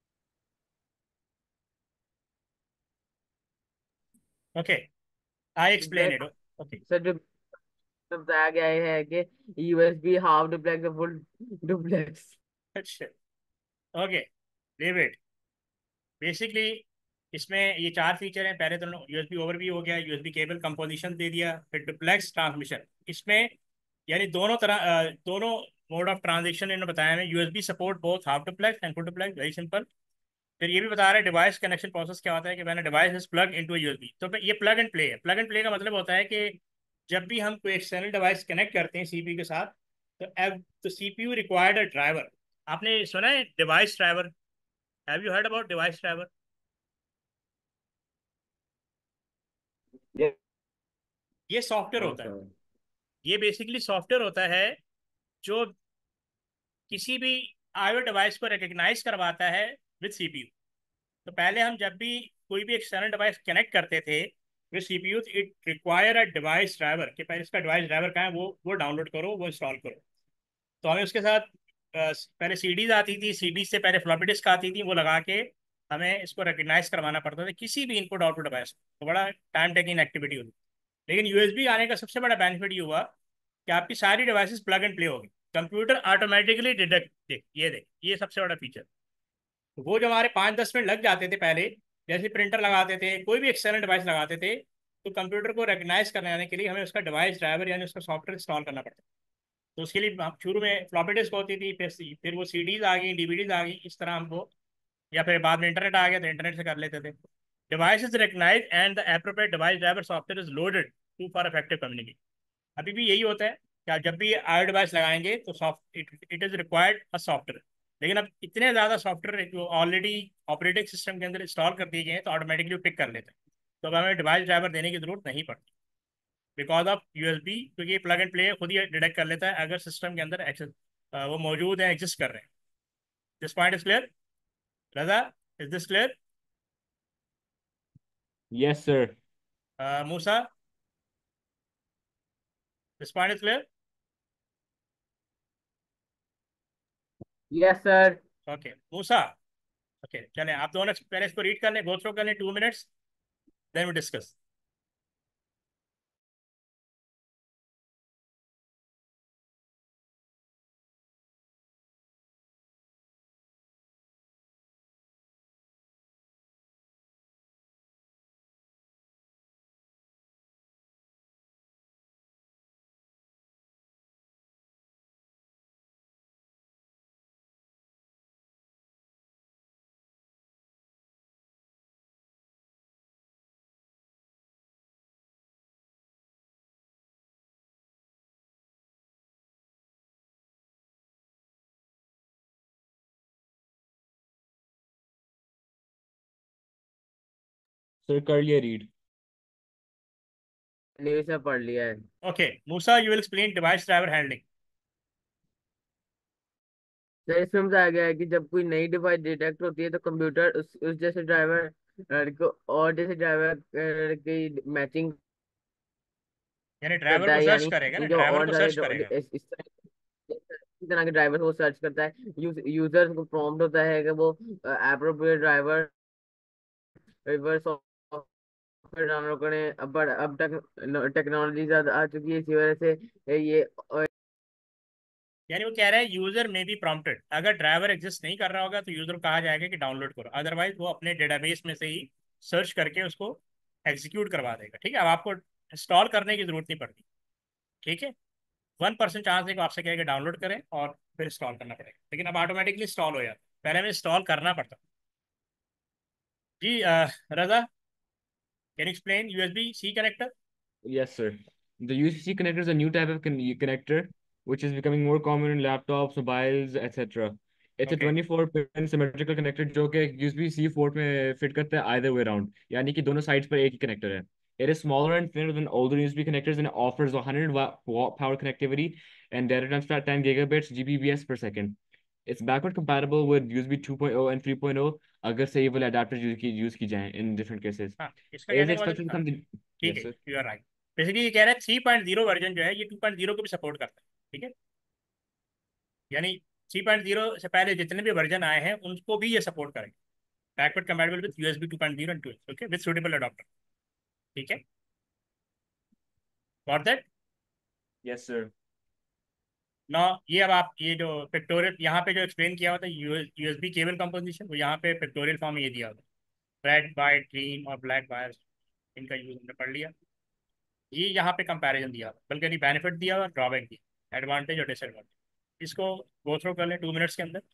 okay, I explain it. Duplex okay. Sir बताया गया है कि USB half duplex full duplex. अच्छा। Okay, leave it. बेसिकली इसमें ये 4 फीचर हैं। पहले तो यूएसबी ओवरव्यू हो गया, यूएसबी केबल कंपोजिशन दे दिया, फिर डुप्लेक्स ट्रांसमिशन। इसमें यानी दोनों तरह दोनों मोड ऑफ ट्रांजेक्शन इन्होंने बताया है। USB support both half duplex and full duplex, very simple. फिर ये भी बता रहे हैं डिवाइस कनेक्शन प्रोसेस क्या होता है, कि मैंने device is plug into USB. तो ये प्लग एंड प्ले है। प्लग एंड प्ले का मतलब होता है कि जब भी हम कोई एक्सटर्नल डिवाइस कनेक्ट करते हैं सीपीयू के साथ, तो एब तो सीपीयू रिक्वायर्ड अ ड्राइवर। आपने सुना है device driver? Have you heard about device driver? ये सॉफ्टवेयर होता है। ये बेसिकली सॉफ्टवेयर होता है जो किसी भी आईओ डिवाइस को रिकग्नाइज करवाता है विद सीपीयू। तो पहले हम जब भी कोई भी एक्सटर्नल डिवाइस कनेक्ट करते थे with CPU, it require a device driver, कि पहले इसका डिवाइस ड्राइवर कहाँ है, वो डाउनलोड करो, वो इंस्टॉल करो। तो हमें उसके साथ पहले सीडीज आती थी, सीडीज से पहले फ्लॉपी डिस्क आती थी, वो लगा के हमें इसको रिकग्नाइज करवाना पड़ता था किसी भी इनपुट आउटपुट डिवाइस, तो बड़ा टाइम टेकिंग एक्टिविटी होती। लेकिन यूएसबी आने का सबसे बड़ा बेनिफिट ये हुआ कि आपकी सारी डिवाइसेस प्लग एंड प्ले होगी, कंप्यूटर ऑटोमेटिकली डिटेक्ट, देख ये सबसे बड़ा फीचर। तो वो जो हमारे 5-10 मिनट लग जाते थे पहले, जैसे प्रिंटर लगाते थे, कोई भी एक्सटर्नल डिवाइस लगाते थे, तो कंप्यूटर को रिकग्नाइज करने के लिए हमें उसका डिवाइस ड्राइवर यानी उसका सॉफ्टवेयर इंस्टॉल करना पड़ता। तो उसके लिए हम शुरू में फ्लॉपी डिस्क होती थी, फिर वो सीडीज आ गई, डीवीडीज आ गई, इस तरह हमको, या फिर बाद में इंटरनेट आ गया तो इंटरनेट से कर लेते थे। Device is recognise and the appropriate device driver software is loaded to for effective communication. अभी भी यही होता है कि आप जब भी आयो डिवाइस लगाएंगे तो soft it is required a software. लेकिन अब इतने ज़्यादा सॉफ्टवेयर जो ऑलरेडी ऑपरेटिंग सिस्टम के अंदर इंस्टॉल कर दिए गए हैं तो ऑटोमेटिकली पिक कर लेते हैं, तो अब हमें डिवाइस ड्राइवर देने की जरूरत नहीं पड़ती बिकॉज ऑफ यूएसबी, क्योंकि ये प्लग एंड प्ले खुद ही डिटेक्ट कर लेता है अगर सिस्टम के अंदर एक्सेस वो मौजूद है, एग्जिस्ट कर रहे हैं। This point is clear? Raza, is this clear? Yes, sir. Musa, this point is clear? Yes sir. Okay Musa, okay चलें, आप दोनों पहले इसको रीड कर लें, गो थ्रू कर लें 2 minutes, then we discuss. Sir, कर लिया read. न्यूज़ से पढ़ लिया है। Okay Musa, you will explain device driver handling. Sir इसमें बताया गया है कि जब कोई नई डिवाइस डिटेक्ट होती है तो कंप्यूटर उस जैसे ड्राइवर को और जैसे ड्राइवर की मैचिंग यानी ड्राइवर करता को है, सर्च यानी करेगा ना, जो ड्राइवर और को सारे सर्च करेगा। इस तरह के ड्राइवर को सर्च करता है। यूजर को प्रॉम्प्ट होता है कि वो appropriate driver reverse software download करें। अब तक टेक्नोलॉजी ज्यादा आ चुकी है, इसी वजह से ये यानी वो कह रहा है यूजर में बी प्रॉम्प्टेड, अगर ड्राइवर एग्जिस्ट नहीं कर रहा होगा तो यूजर को कहा जाएगा कि डाउनलोड करो, अदरवाइज वो अपने डेटाबेस में से ही सर्च करके उसको एग्जीक्यूट करवा देगा। ठीक है, अब आपको इंस्टॉल करने की जरूरत नहीं पड़ती। ठीक है, 1% चांस है कि आपसे कहेगा डाउनलोड करें और फिर इंस्टॉल करना पड़ेगा, लेकिन अब ऑटोमेटिकली इंस्टॉल हो जाता है, पहले हमें इंस्टॉल करना पड़ता। जी Raza, can explain USB C connector? Yes, sir. The USB-C connector is a new type of connector which is becoming more common in laptops, mobiles, etc. It's a okay, 24-pin symmetrical connector जो कि USB-C port में fit करता है either way around, यानी कि दोनों sides पर एक ही कनेक्टर है. It is smaller and thinner than older USB connectors and offers 100 watt power connectivity and data transfer at 10 gigabits Gbps per second. It's backward compatible with USB 2.0 and 3.0 अगर सही वाले adapters यूज की जाएं in different cases. हाँ इसका It is कहने का मतलब, expected to हाँ come. ठीक है, Yes, sir. You are right. Basically ये कह रहा है 3.0 वर्जन जो है ये 2.0 को भी सपोर्ट करता है। ठीक है, यानी 3.0 से पहले जितने भी वर्जन आए हैं उनको भी ये सपोर्ट करेंगे, backward compatible with USB 2.0 and 2, okay, with suitable adapter. ठीक है, गॉट दैट? Yes, sir. ना ये अब आप ये जो पिक्टोरियल यहाँ पे जो एक्सप्लेन किया होता है यूएसबी केबल कंपोजिशन, वो यहाँ पे पिक्टोरियल फॉर्म में ये दिया होता है, रेड वाइट ग्रीन और ब्लैक वायर्स, इनका यूज हमने पढ़ लिया। ये यहाँ पे कंपैरिजन दिया हुआ, बल्कि बेनिफिट दिया हुआ, ड्रॉबैक दिया, एडवांटेज और डिसएडवांटेज, इसको गो थ्रू कर लें 2 मिनट्स के अंदर।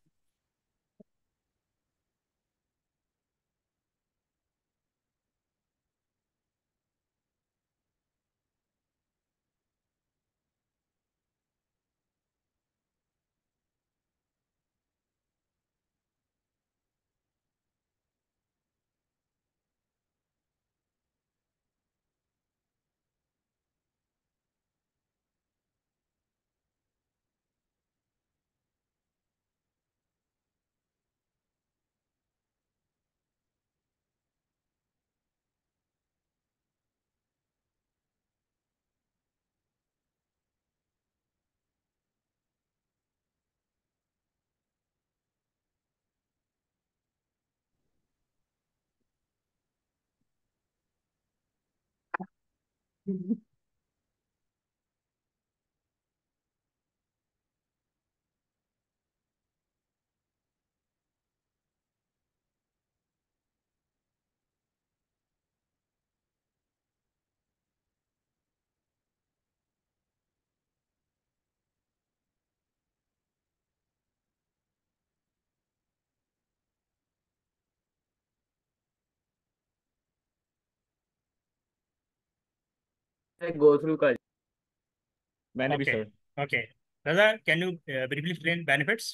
गो थ्रू कर। मैंने भी okay sir. Okay, Raza can you briefly explain benefits?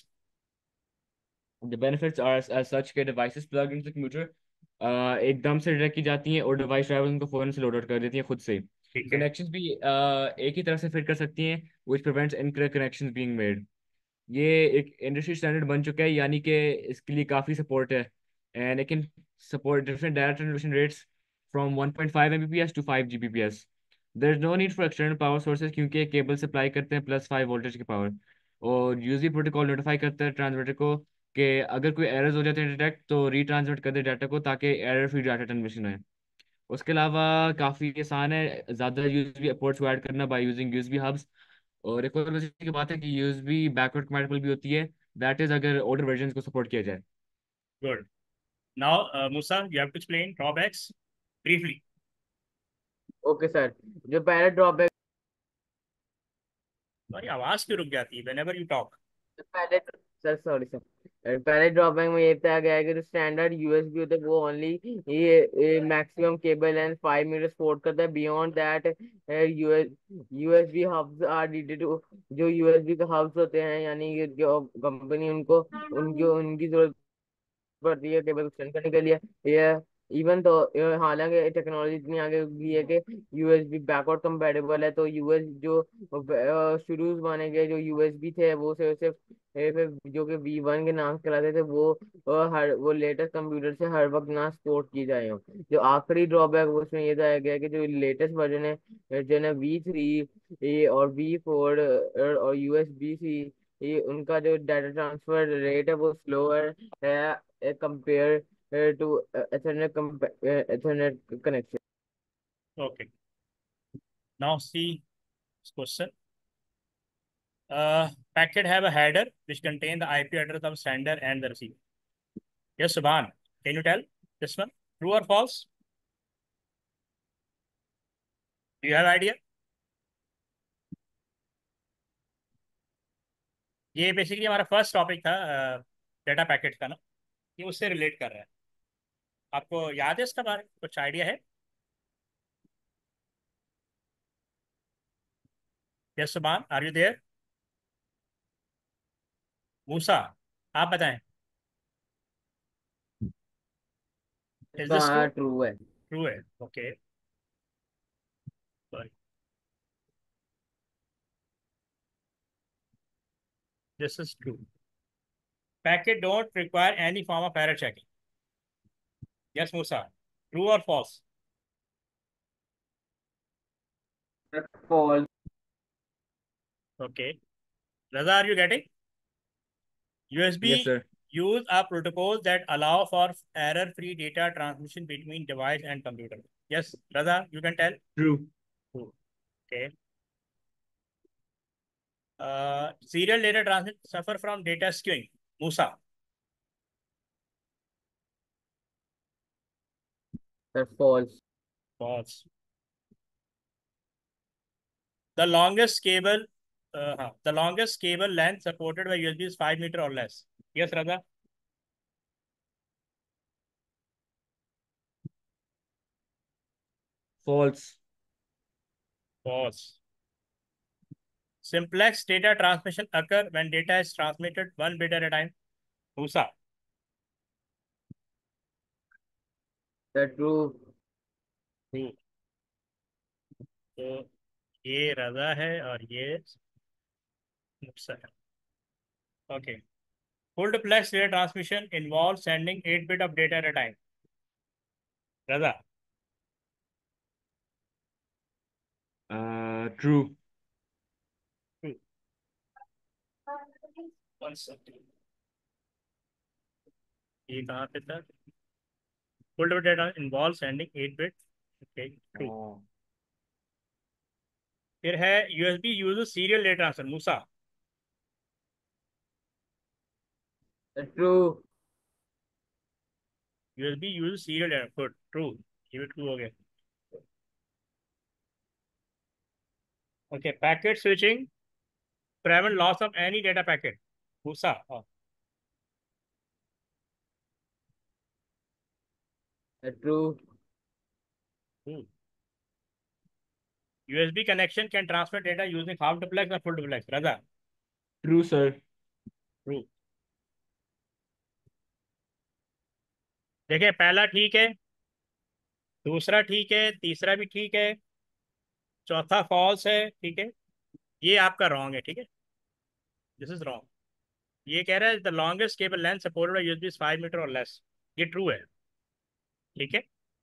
The benefits are as such के devices plugged into the computer एकदम से डिटेक्ट की जाती हैं और डिवाइस ड्राइवर उनको फौरन से लोड आउट कर देती हैं खुद से। ठीक है। कनेक्शंस भी एक ही तरफ से फिट कर सकती हैं which prevents incorrect connections being made। ये एक इंडस्ट्री स्टैंडर्ड बन चुका है, यानी कि इसके लिए काफ़ी सपोर्ट है। And it can support different data transmission rates from 1.5 Mbps to 5 Gbps। there is no need for external power sources क्योंकि केबल सप्लाई करते हैं +5 वोल्टेज की पावर। और यूजली प्रोटोकॉल नोटिफाई करता है ट्रांसमीटर को कि अगर कोई एरर्स हो जाते हैं डिटेक्ट तो रीट्रांसमिट कर दे डाटा को ताकि एरर फ्री डाटा ट्रांसमिशन है। उसके अलावा काफ़ी आसान है ज़्यादा यूएसबी पोर्ट्स को ऐड करना बाय यूजिंग यूएसबी हब्स। और एक और वजह की बात है कि यूएसबी बैकवर्ड कंपैटिबल भी होती है, दैट इज अगर ओल्डर वर्जन को सपोर्ट किया जाए। Good. Now Musa, you have to explain drawbacks briefly. Okay sir, जो पहले ड्रॉबैक, तुम्हारी आवाज क्यों रुक जाती है व्हेनेवर यू टॉक? पहले सर सॉरी सर, पहले ड्रॉबैक में ये बताया गया है कि जो स्टैंडर्ड यूएसबी होते हैं वो ओनली ये maximum cable length 5 metre support करता है। Beyond that USB hubs are needed to, जो यूएसबी के हब्स होते हैं यानी ये जो कंपनी उनको उनकी उनकी जरूरत पड़ती है केबल एक्सटेंड करने के लिए। ये इवन तो हालांकि टेक्नोलॉजी इतनी आगे गई है कि यूएसबी बैकवर्ड कंपेटेबल है, तो यूएस जो शुरू माने गए जो यूएसबी थे वो सिर्फ सिर्फ जो कि V1 के नाम से चलाते थे वो हर वो लेटेस्ट कंप्यूटर से हर वक्त ना सपोर्ट की जाए हो। जो आखिरी ड्रॉबैक उसमें ये बताया गया है कि जो लेटेस्ट वर्जन है जो है V3 और V4 और USB-C, ये उनका जो डाटा ट्रांसफर रेट है वो स्लोअर है compare to ethernet ethernet connection. Okay, now see question. Packet have a header which contain the IP address of sender and the receiver. Yes, Subhan, can you tell this one? True or false? Do you have idea? ये basically हमारा first topic था data packet का ना, ये उससे relate कर रहा है। आपको याद है इसका बारे में, कुछ आइडिया है? यस सुभान, आर यू देयर? मूसा, आप बताएं, इज तो दिस ट्रू? हाँ ट्रू है। ट्रू है, okay. Sorry, this is true. Packet don't require any form of error checking. Yes Musa, true और false? False. Okay, Raza, are you getting? Yes USB sir. use a protocol that allow for error-free data transmission between device and computer. Yes, Raza, you can tell. True. True. Okay. Serial data transmit suffer from data skewing. Musa, sir false. false. The longest cable, the longest cable length supported by USB is 5 meter or less. Yes, Raza. False. False. Simplex data transmission occur when data is transmitted one bit at a time. Musa. Sir true. True. तो ये रजा है और ये मुक्सा है। Okay, full duplex data transmission involves sending 8 bit of data at a time. Raza. True. True. One second. ये कहाँ पे था? Full duplex data involves sending 8 bit. Okay, true. फिर है USB use serial data transfer, Musa. True. USB use serial data, good, true, ये भी true हो गया। Okay, packet switching prevent loss of any data packet, Musa. True. USB connection can transfer data using half duplex or full duplex, Raza. True sir. True. देखिए पहला ठीक है, दूसरा ठीक है, तीसरा भी ठीक है, चौथा फॉल्स है, ठीक है, ये आपका रॉन्ग है, ठीक है, दिस इज रॉन्ग। ये कह रहा है the longest cable length supported by USB is 5 metre और लेस, ये ट्रू है, ठीक है।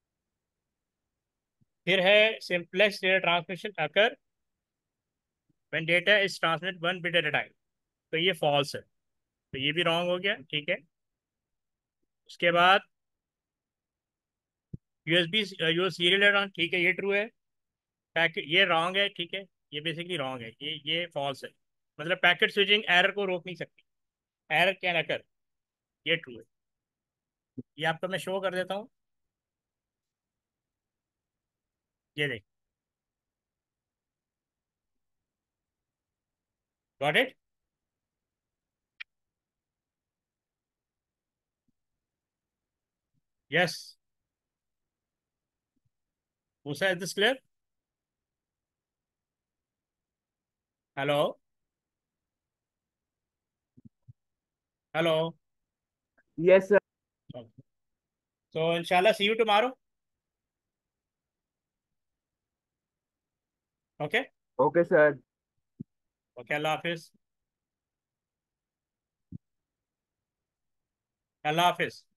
फिर है simplex data transmission occur when data is transmitted 1 bit at a time, तो ये फॉल्स है, तो ये भी रॉन्ग हो गया, ठीक है। उसके बाद यूएसबी यूएस सीरियल डेटा, ठीक है, ये ट्रू है। पैकेट, ये रॉन्ग है, ठीक है, ये बेसिकली रॉन्ग है, ये फॉल्स है, मतलब पैकेट स्विचिंग एरर को रोक नहीं सकती, एरर कैन अकर, ये ट्रू है। ये आपको मैं शो कर देता हूँ, ये देख, got it. Yes, Musa, is this clear? Hello, hello. Yes, sir. So inshallah, see you tomorrow. Okay. Okay, sir. Okay, अल्लाह हाफिज, अल्लाह हाफिज।